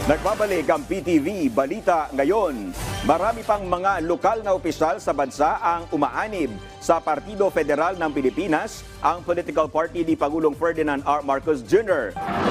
Nagbabalik ang PTV Balita Ngayon. Marami pang mga lokal na opisyal sa bansa ang umaanib sa Partido Federal ng Pilipinas, ang political party ni Pangulong Ferdinand R. Marcos Jr.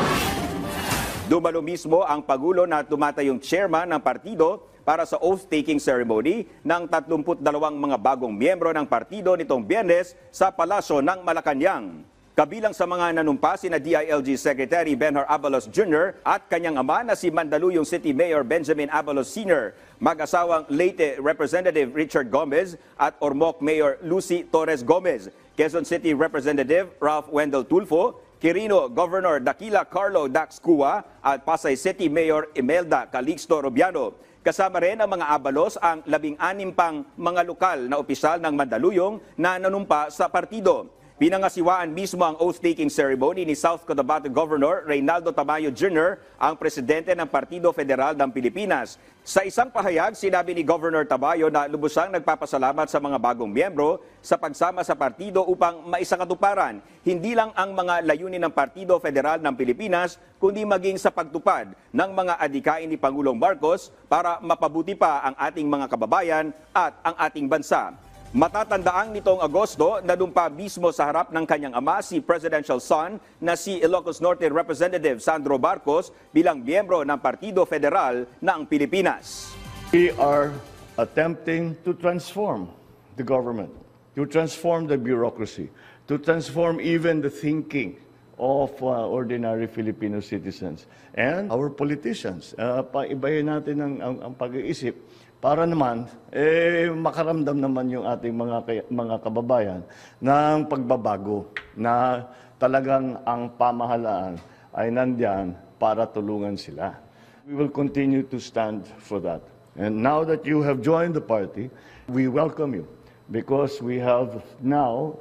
Dumalo mismo ang Pangulo na tumatayong chairman ng partido para sa oath-taking ceremony ng 32 mga bagong miyembro ng partido nitong Biyernes sa Palasyo ng Malacanang. Kabilang sa mga nanumpa sina DILG Secretary Benhur Abalos Jr. at kanyang ama na si Mandaluyong City Mayor Benjamin Abalos Sr., mag-asawang Leyte Representative Richard Gomez at Ormoc Mayor Lucy Torres Gomez, Quezon City Representative Ralph Wendell Tulfo, Quirino Governor Daquila Carlo Dax Cua at Pasay City Mayor Imelda Calixto Robiano. Kasama rin ang mga Abalos ang 16 pang mga lokal na opisyal ng Mandaluyong na nanumpa sa partido. Pinangasiwaan mismo ang oath-taking ceremony ni South Cotabato Governor Reynaldo Tamayo Jr., ang presidente ng Partido Federal ng Pilipinas. Sa isang pahayag, sinabi ni Governor Tamayo na lubusang nagpapasalamat sa mga bagong miyembro sa pagsama sa partido upang maisakatuparan hindi lang ang mga layunin ng Partido Federal ng Pilipinas, kundi maging sa pagtupad ng mga adhikain ni Pangulong Marcos para mapabuti pa ang ating mga kababayan at ang ating bansa. Matatandaang nitong Agosto, nanumpa mismo sa harap ng kanyang ama si presidential son na si Ilocos Norte Representative Sandro Barcos bilang miyembro ng Partido Federal ng Pilipinas. We are attempting to transform the government, to transform the bureaucracy, to transform even the thinking of ordinary Filipino citizens and our politicians. Paibayin natin ang pag-iisip para naman makaramdam naman yung ating mga kababayan ng pagbabago na talagang ang pamahalaan ay nandiyan para tulungan sila. We will continue to stand for that. And now that you have joined the party, we welcome you because we have now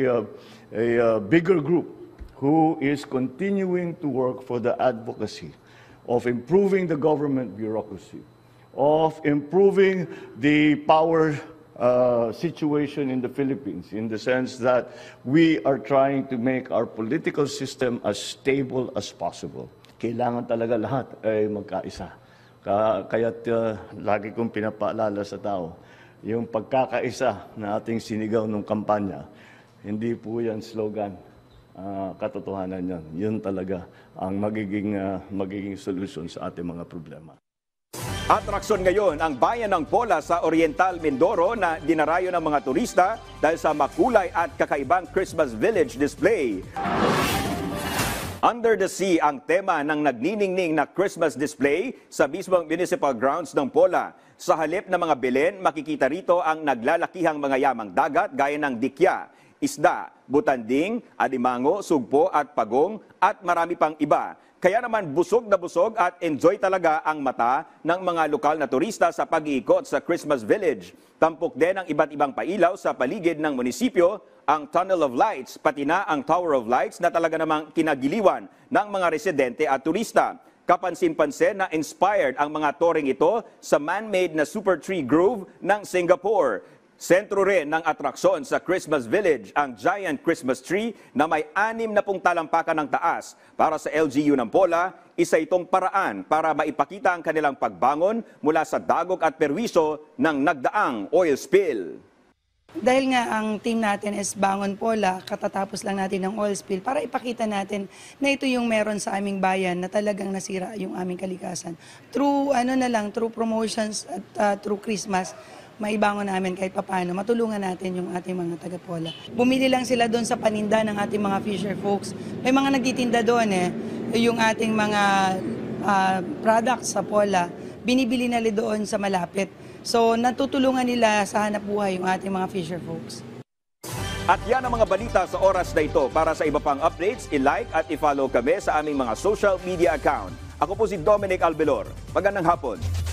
a bigger group who is continuing to work for the advocacy of improving the government bureaucracy, of improving the power situation in the Philippines, in the sense that we are trying to make our political system as stable as possible. Kailangan talaga lahat ay magkaisa. Kaya't lagi kong pinapaalala sa tao, yung pagkakaisa na ating sinigaw ng kampanya, hindi po yan slogan. Katotohanan yan. Yun talaga ang magiging solusyon sa ating mga problema. Atraksyon ngayon ang bayan ng Pola sa Oriental Mindoro na dinarayo ng mga turista dahil sa makulay at kakaibang Christmas Village display. Under the Sea ang tema ng nagniningning na Christmas display sa mismong municipal grounds ng Pola. Sa halip ng mga Belen, makikita rito ang naglalakihang mga yamang dagat gaya ng dikya, isda, butanding, alimango, sugpo at pagong at marami pang iba. Kaya naman busog na busog at enjoy talaga ang mata ng mga lokal na turista sa pag-iikot sa Christmas Village. Tampok din ang iba't ibang pailaw sa paligid ng munisipyo, ang Tunnel of Lights, pati na ang Tower of Lights na talaga namang kinagiliwan ng mga residente at turista. Kapansin-pansin na inspired ang mga toring ito sa man-made na Super Tree Grove ng Singapore. Sentro rin ng atraksyon sa Christmas Village ang giant Christmas tree na may 60 talampakan ng taas. Para sa LGU ng Pola, isa itong paraan para maipakita ang kanilang pagbangon mula sa dagok at perwiso ng nagdaang oil spill. Dahil nga ang team natin is Bangon Pola, katatapos lang natin ng oil spill para ipakita natin na ito yung meron sa aming bayan na talagang nasira yung aming kalikasan. Through through promotions at through Christmas, maibangon namin kahit papaano, matulungan natin yung ating mga taga-Pola. Bumili lang sila doon sa paninda ng ating mga fisher folks. May mga nagtitinda doon yung ating mga products sa Pola, binibili nila doon sa malapit. So natutulungan nila sa hanap buhay yung ating mga fisher folks. At yan ang mga balita sa oras na ito. Para sa iba pang updates, i-like at i-follow kami sa aming mga social media account. Ako po si Dominic Albelor. Magandang hapon.